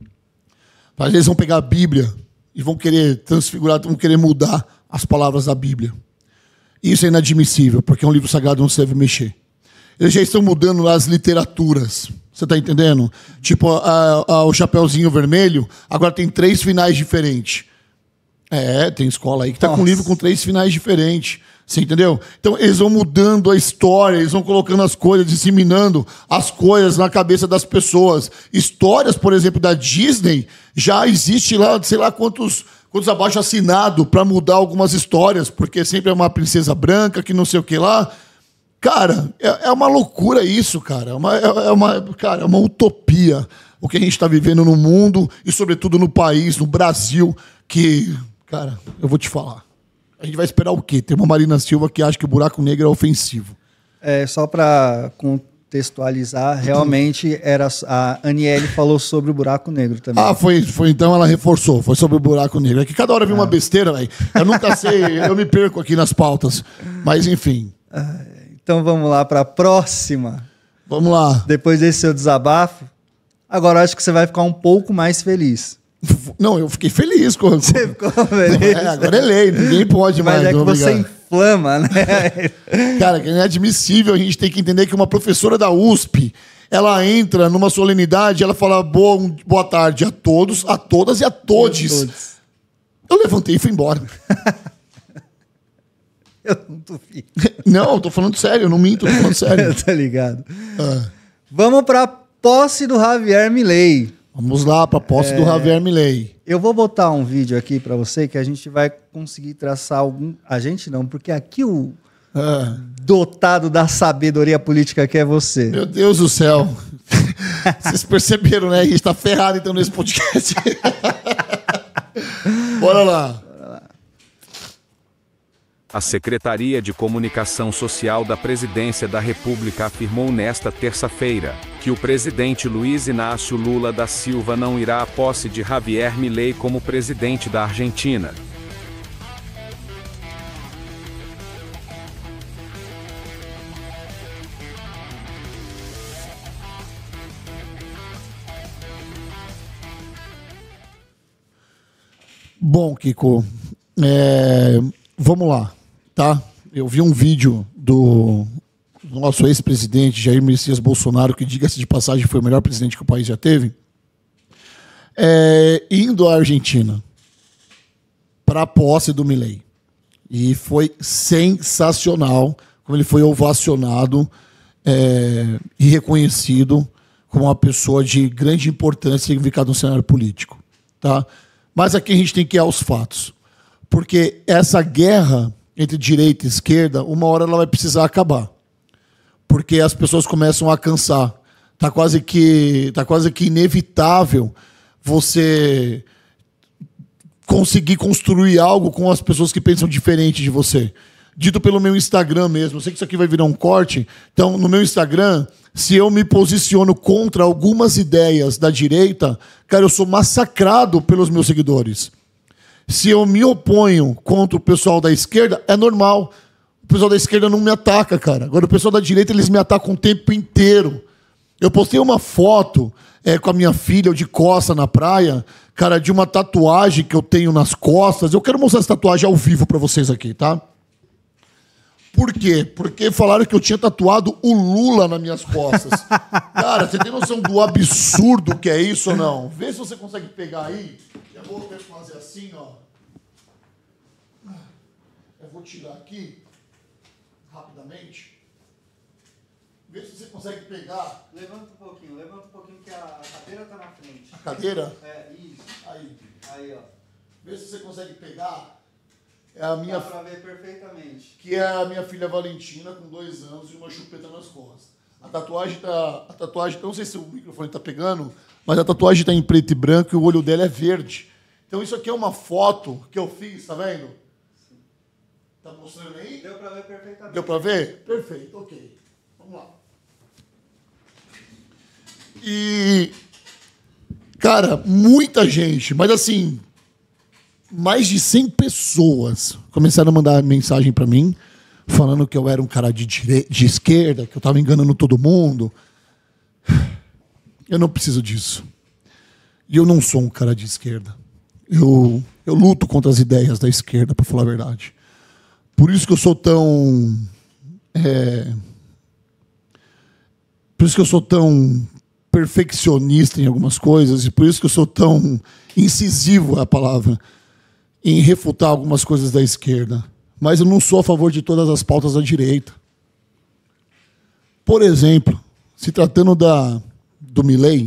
Mas eles vão pegar a Bíblia e vão querer transfigurar, vão querer mudar as palavras da Bíblia. Isso é inadmissível, porque é um livro sagrado, não se deve mexer. Eles já estão mudando as literaturas. Você tá entendendo? Tipo, o Chapeuzinho Vermelho, agora tem 3 finais diferentes. Tem escola aí que tá com um livro com 3 finais diferentes. Você entendeu? Então, eles vão mudando a história, eles vão colocando as coisas, disseminando as coisas na cabeça das pessoas. Histórias, por exemplo, da Disney, já existe lá, sei lá quantos abaixo-assinado para mudar algumas histórias, porque sempre é uma princesa branca, que não sei o que lá. Cara, é uma loucura isso, cara. É uma utopia o que a gente está vivendo no mundo e, sobretudo, no país, no Brasil, que, cara, eu vou te falar. A gente vai esperar o quê? Tem uma Marina Silva que acha que o buraco negro é ofensivo. Só para contextualizar, realmente era a Aniele falou sobre o buraco negro também. Ah, foi então ela reforçou, foi sobre o buraco negro. É que cada hora vem uma besteira, velho. Eu nunca sei, eu me perco aqui nas pautas. Mas enfim. Então vamos lá para a próxima. Vamos lá. Depois desse seu desabafo, agora eu acho que você vai ficar um pouco mais feliz. Não, eu fiquei feliz com Você ficou feliz? Agora é lei, ninguém pode mais. Mas é que você inflama, né? Cara, que é inadmissível a gente tem que entender que uma professora da USP, ela entra numa solenidade, ela fala boa tarde a todos, a todas e a todes. Eu levantei e fui embora. Eu não duvido. Não, eu tô falando sério, eu não minto, tô falando sério. Tá ligado? Vamos pra posse do Javier Milei. Vamos lá pra posse do Javier Milei. Eu vou botar um vídeo aqui pra você que a gente vai conseguir traçar algum... A gente não, porque aqui o dotado da sabedoria política que é você. Meu Deus do céu. Vocês perceberam, né? A gente tá ferrado então nesse podcast. Bora lá. A Secretaria de Comunicação Social da Presidência da República afirmou nesta terça-feira que o presidente Luiz Inácio Lula da Silva não irá à posse de Javier Milei como presidente da Argentina. Bom, Kiko, vamos lá, tá? Eu vi um vídeo do nosso ex-presidente Jair Messias Bolsonaro, que, diga-se de passagem, foi o melhor presidente que o país já teve, indo à Argentina para a posse do Milei. E foi sensacional como ele foi ovacionado e reconhecido como uma pessoa de grande importância e significado no cenário político, tá? Mas aqui a gente tem que ir aos fatos. Porque essa guerra entre direita e esquerda, uma hora ela vai precisar acabar. Porque as pessoas começam a cansar. Tá quase que inevitável você conseguir construir algo com as pessoas que pensam diferente de você. Dito pelo meu Instagram mesmo. Eu sei que isso aqui vai virar um corte. Então, no meu Instagram, se eu me posiciono contra algumas ideias da direita, cara, eu sou massacrado pelos meus seguidores. Se eu me oponho contra o pessoal da esquerda, é normal. O pessoal da esquerda não me ataca, cara. Agora, o pessoal da direita, eles me atacam o tempo inteiro. Eu postei uma foto com a minha filha, eu de costa na praia, cara, de uma tatuagem que eu tenho nas costas. Eu quero mostrar essa tatuagem ao vivo pra vocês aqui, tá? Por quê? Porque falaram que eu tinha tatuado o Lula nas minhas costas. Cara, você tem noção do absurdo que é isso ou não? Vê se você consegue pegar aí. Eu vou fazer assim, ó. Eu vou tirar aqui, rapidamente. Vê se você consegue pegar. Levanta um pouquinho que a cadeira tá na frente. A cadeira? Isso. Aí, ó. Vê se você consegue pegar. É a minha... Dá pra ver perfeitamente. Que é a minha filha Valentina, com 2 anos, e uma chupeta nas costas. A tatuagem, não sei se o microfone tá pegando, mas a tatuagem tá em preto e branco e o olho dela é verde. Então isso aqui é uma foto que eu fiz, tá vendo? Sim. Tá mostrando aí? Deu pra ver perfeitamente. Deu pra ver? Perfeito, ok. Vamos lá. E, cara, muita gente, mas assim, mais de 100 pessoas começaram a mandar mensagem pra mim, falando que eu era um cara de esquerda, que eu tava enganando todo mundo. Eu não preciso disso. E eu não sou um cara de esquerda. Eu luto contra as ideias da esquerda, para falar a verdade. Por isso que eu sou tão... Por isso que eu sou tão perfeccionista em algumas coisas, e por isso que eu sou tão incisivo, é a palavra, em refutar algumas coisas da esquerda. Mas eu não sou a favor de todas as pautas da direita. Por exemplo, se tratando do Milei,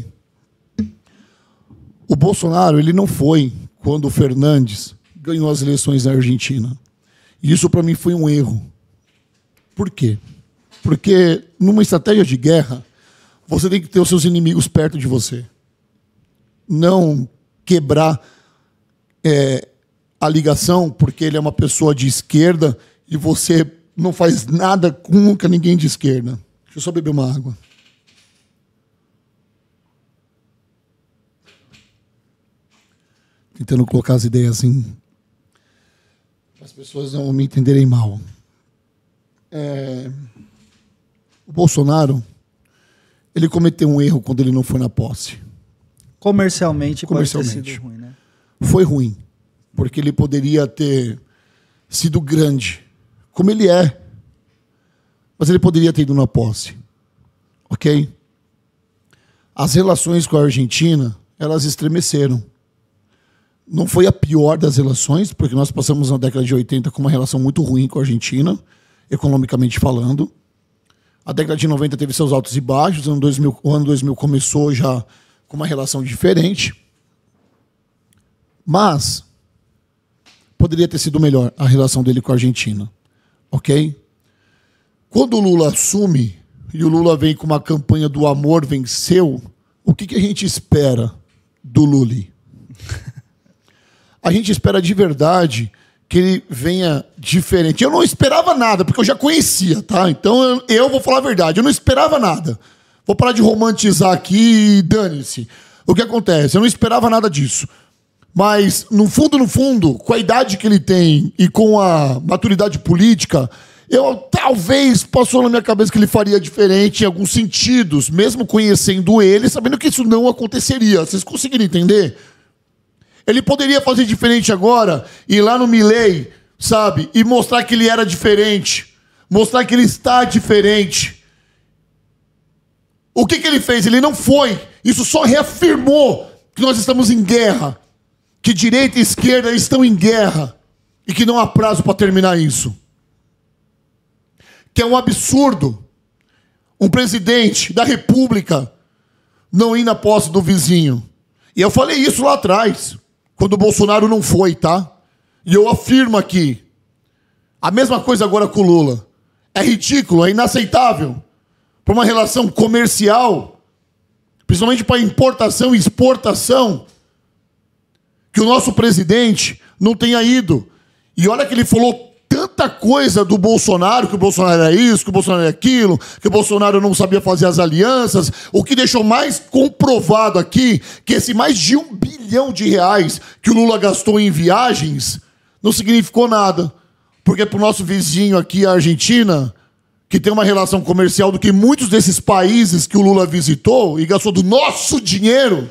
o Bolsonaro ele não foi quando o Fernandes ganhou as eleições na Argentina. E isso, para mim, foi um erro. Por quê? Porque numa estratégia de guerra, você tem que ter os seus inimigos perto de você. Não quebrar a ligação porque ele é uma pessoa de esquerda e você não faz nada com nunca ninguém de esquerda. Deixa eu só beber uma água. tentando colocar as ideias assim, para as pessoas não me entenderem mal. O Bolsonaro, ele cometeu um erro quando ele não foi na posse. Comercialmente pode ter sido ruim, né? Foi ruim, porque ele poderia ter sido grande, como ele é, mas ele poderia ter ido na posse, ok? As relações com a Argentina, elas estremeceram. Não foi a pior das relações, porque nós passamos na década de 80 com uma relação muito ruim com a Argentina, economicamente falando. A década de 90 teve seus altos e baixos, o ano 2000 começou já com uma relação diferente. Mas poderia ter sido melhor a relação dele com a Argentina, ok? Quando o Lula assume, e o Lula vem com uma campanha do amor venceu, o que a gente espera do Luli? A gente espera de verdade que ele venha diferente. Eu não esperava nada, porque eu já conhecia, tá? Então eu vou falar a verdade, eu não esperava nada. Vou parar de romantizar aqui e dane-se. O que acontece? Eu não esperava nada disso. Mas, no fundo, com a idade que ele tem e com a maturidade política, talvez passou na minha cabeça que ele faria diferente em alguns sentidos, mesmo conhecendo ele, sabendo que isso não aconteceria. Vocês conseguiram entender? Ele poderia fazer diferente agora, ir lá no Milei, sabe? E mostrar que ele era diferente. Mostrar que ele está diferente. O que ele fez? Ele não foi. Isso só reafirmou que nós estamos em guerra. Que direita e esquerda estão em guerra. E que não há prazo para terminar isso. Que é um absurdo um presidente da República não ir na posse do vizinho. E eu falei isso lá atrás, quando o Bolsonaro não foi, tá? E eu afirmo aqui. A mesma coisa agora com o Lula. É ridículo, é inaceitável. Para uma relação comercial, principalmente para importação e exportação, que o nosso presidente não tenha ido. E olha que ele falou tanta coisa do Bolsonaro, que o Bolsonaro era isso, que o Bolsonaro era aquilo, que o Bolsonaro não sabia fazer as alianças, o que deixou mais comprovado aqui que esse mais de R$1 bilhão que o Lula gastou em viagens não significou nada. Porque para o nosso vizinho aqui, a Argentina, que tem uma relação comercial do que muitos desses países que o Lula visitou e gastou do nosso dinheiro,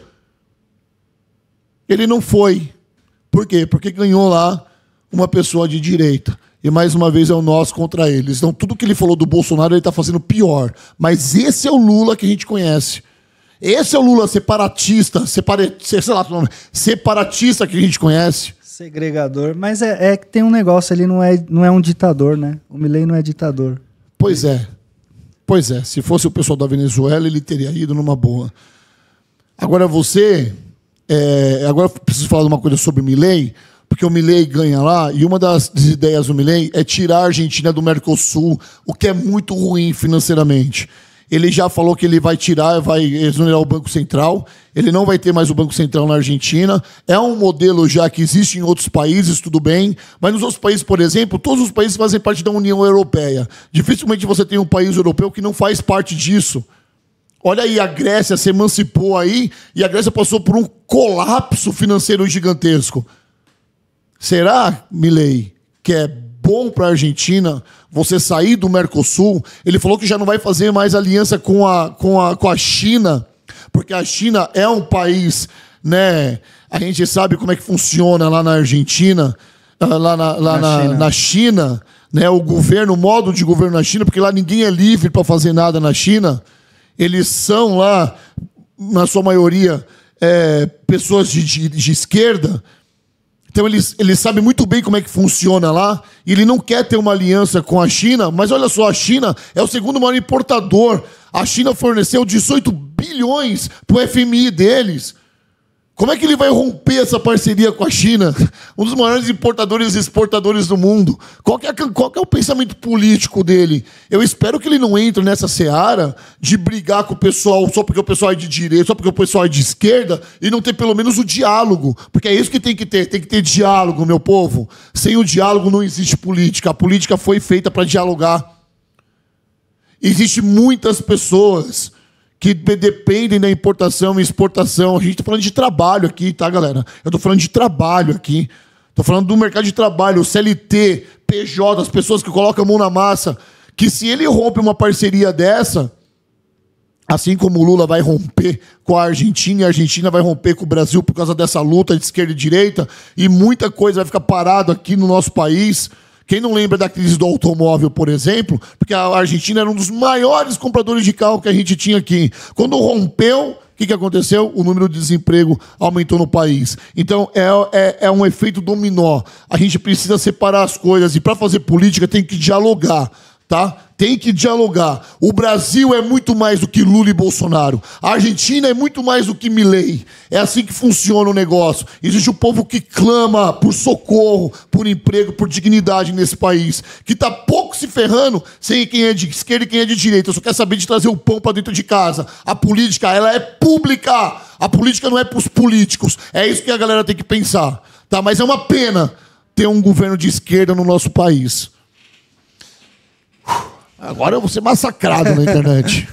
ele não foi. Por quê? Porque ganhou lá uma pessoa de direita. E mais uma vez é o nós contra eles. Então tudo que ele falou do Bolsonaro ele está fazendo pior. Mas esse é o Lula que a gente conhece. Esse é o Lula separatista, separatista que a gente conhece. Segregador. Mas é que tem um negócio, ele não é um ditador, né? O Milei não é ditador. Pois é. Pois é. Se fosse o pessoal da Venezuela, ele teria ido numa boa. Agora agora eu preciso falar de uma coisa sobre o Milei, porque o Milei ganha lá, e uma das ideias do Milei é tirar a Argentina do Mercosul, o que é muito ruim financeiramente. Ele já falou que ele vai tirar, vai exonerar o Banco Central, ele não vai ter mais o Banco Central na Argentina. É um modelo já que existe em outros países, tudo bem, mas nos outros países, por exemplo, todos os países fazem parte da União Europeia. Dificilmente você tem um país europeu que não faz parte disso. Olha aí, a Grécia se emancipou aí e a Grécia passou por um colapso financeiro gigantesco. Será, Milei, que é bom para a Argentina você sair do Mercosul? Ele falou que já não vai fazer mais aliança com a China, porque a China é um país, né? A gente sabe como é que funciona lá na Argentina, na China, né? O modo de governo na China, porque lá ninguém é livre para fazer nada na China. Eles são lá, na sua maioria, pessoas de esquerda. Então ele sabe muito bem como é que funciona lá. E ele não quer ter uma aliança com a China. Mas olha só, a China é o segundo maior importador. A China forneceu 18 bilhões para o FMI deles. Como é que ele vai romper essa parceria com a China? Um dos maiores importadores e exportadores do mundo. Qual que é o pensamento político dele? Eu espero que ele não entre nessa seara de brigar com o pessoal só porque o pessoal é de direita, só porque o pessoal é de esquerda, e não ter pelo menos o diálogo. Porque é isso que tem que ter. Tem que ter diálogo, meu povo. Sem o diálogo não existe política. A política foi feita para dialogar. Existem muitas pessoas que dependem da importação e exportação. A gente está falando de trabalho aqui, tá, galera? Eu estou falando de trabalho aqui. Estou falando do mercado de trabalho, o CLT, PJ, as pessoas que colocam a mão na massa, que se ele rompe uma parceria dessa, assim como o Lula vai romper com a Argentina, e a Argentina vai romper com o Brasil por causa dessa luta de esquerda e direita, e muita coisa vai ficar parado aqui no nosso país. Quem não lembra da crise do automóvel, por exemplo, porque a Argentina era um dos maiores compradores de carro que a gente tinha aqui. Quando rompeu, o que aconteceu? O número de desemprego aumentou no país. Então, é um efeito dominó. A gente precisa separar as coisas, e para fazer política tem que dialogar. Tá? Tem que dialogar. O Brasil é muito mais do que Lula e Bolsonaro. A Argentina é muito mais do que Milei. É assim que funciona o negócio. Existe o povo que clama por socorro, por emprego, por dignidade nesse país, que está pouco se ferrando sem quem é de esquerda e quem é de direita. Só quer saber de trazer o pão para dentro de casa. A política, ela é pública. A política não é para os políticos. É isso que a galera tem que pensar. Tá? Mas é uma pena ter um governo de esquerda no nosso país. Agora eu vou ser massacrado na internet.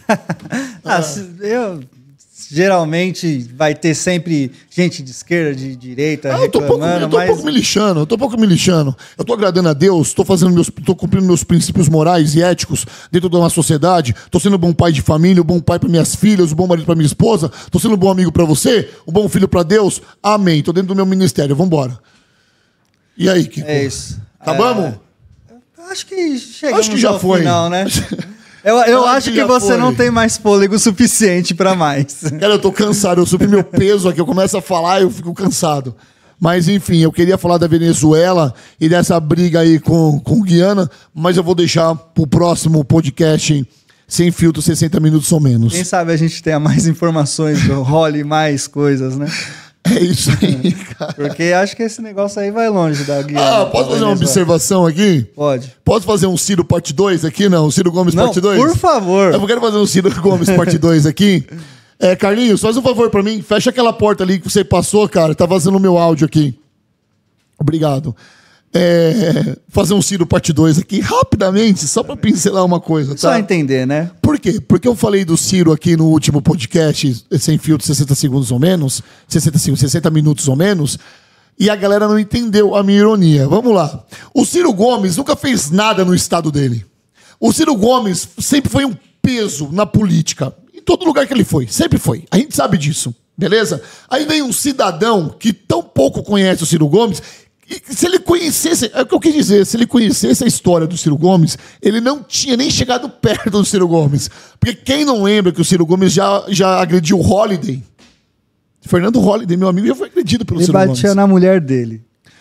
Geralmente vai ter sempre gente de esquerda, de direita, eu tô pouco me lixando. Eu tô agradando a Deus, tô cumprindo meus princípios morais e éticos dentro de uma sociedade. Tô sendo um bom pai de família, um bom pai para minhas filhas, um bom marido para minha esposa. Tô sendo um bom amigo para você, um bom filho para Deus. Amém. Tô dentro do meu ministério. Vambora. E aí, Kiko? É isso. Acabamos? Acho que chegamos que já ao foi. final, né? Eu acho que você não tem mais fôlego suficiente para mais. Cara, eu tô cansado. Eu subi meu peso aqui. Eu começo a falar e eu fico cansado. Mas, enfim, eu queria falar da Venezuela e dessa briga aí com Guiana, mas eu vou deixar pro próximo podcast Sem Filtro, 60 minutos ou menos. Quem sabe a gente tenha mais informações, role mais coisas, né? É isso aí, cara. Porque acho que esse negócio aí vai longe da Guiana. Posso fazer uma observação aqui? Pode. Posso fazer um Ciro parte 2 aqui, não? Ciro Gomes parte 2? Por favor. Eu quero fazer um Ciro Gomes parte 2 aqui. Carlinhos, faz um favor pra mim. Fecha aquela porta ali que você passou, cara. Tá vazando o meu áudio aqui. Obrigado. Fazer um Ciro parte 2 aqui, rapidamente, só pra pincelar uma coisa, tá? Só entender, né? Por quê? Porque eu falei do Ciro aqui no último podcast, Sem Filtro, 60 segundos ou menos, 60 minutos ou menos, e a galera não entendeu a minha ironia. Vamos lá. O Ciro Gomes nunca fez nada no estado dele. O Ciro Gomes sempre foi um peso na política. Em todo lugar que ele foi. Sempre foi. A gente sabe disso. Beleza? Aí vem um cidadão que tão pouco conhece o Ciro Gomes. E se ele conhecesse, é o que eu quis dizer, se ele conhecesse a história do Ciro Gomes, ele não tinha nem chegado perto do Ciro Gomes. Porque quem não lembra que o Ciro Gomes já agrediu o Holiday? Fernando Holiday, meu amigo, já foi agredido pelo Ciro Gomes. Ele batia na mulher dele.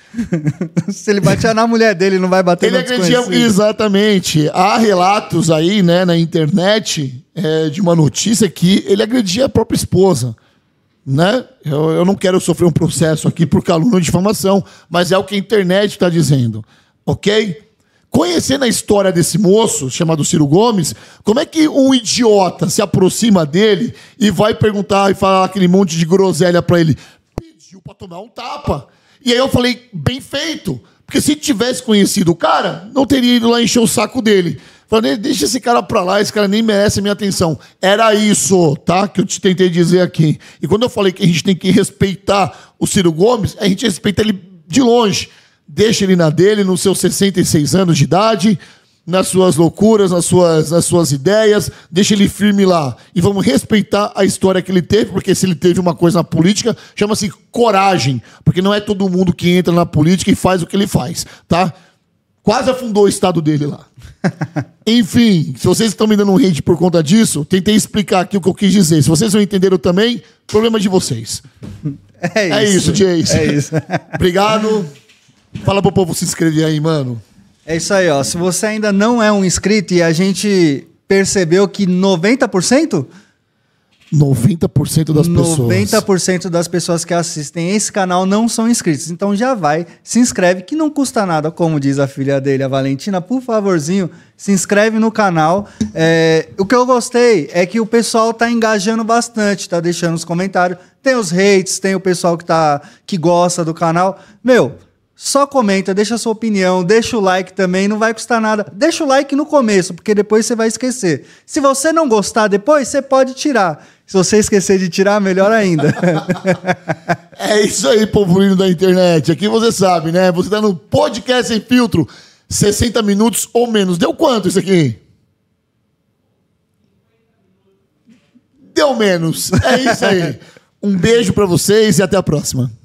Se ele batia na mulher dele, não vai bater no desconhecido. Exatamente. Há relatos aí, né, na internet, de uma notícia que ele agredia a própria esposa. Né? Eu não quero sofrer um processo aqui por calúnia ou difamação, mas é o que a internet está dizendo, ok? Conhecendo a história desse moço, chamado Ciro Gomes, como é que um idiota se aproxima dele e vai perguntar e falar aquele monte de groselha para ele? Pediu para tomar um tapa. E aí eu falei, bem feito, porque se tivesse conhecido o cara, não teria ido lá encher o saco dele. Falei, deixa esse cara pra lá, esse cara nem merece a minha atenção. Era isso, tá? Que eu te tentei dizer aqui. E quando eu falei que a gente tem que respeitar o Ciro Gomes, a gente respeita ele de longe. Deixa ele na dele, nos seus 66 anos de idade, nas suas loucuras, nas suas ideias, deixa ele firme lá. E vamos respeitar a história que ele teve, porque se ele teve uma coisa na política, chama-se coragem. Porque não é todo mundo que entra na política e faz o que ele faz, tá? Quase afundou o estado dele lá. Enfim, se vocês estão me dando um hate por conta disso, tentei explicar aqui o que eu quis dizer. Se vocês não entenderam também, problema de vocês. É isso, Jace. É isso. Obrigado. Fala pro povo se inscrever aí, mano. É isso aí, ó. Se você ainda não é um inscrito e a gente percebeu que 90%? 90% das pessoas. 90% das pessoas que assistem esse canal não são inscritos. Então já vai, se inscreve, que não custa nada, como diz a filha dele, a Valentina. Por favorzinho, se inscreve no canal. O que eu gostei é que o pessoal tá engajando bastante, tá deixando os comentários. Tem os hates, tem o pessoal que gosta do canal. Só comenta, deixa a sua opinião, deixa o like também, não vai custar nada. Deixa o like no começo, porque depois você vai esquecer. Se você não gostar depois, você pode tirar. Se você esquecer de tirar, melhor ainda. É isso aí, povo lindo da internet. Aqui você sabe, né? Você tá no Podcast Sem Filtro, 60 minutos ou menos. Deu quanto isso aqui? Deu menos. É isso aí. Um beijo pra vocês e até a próxima.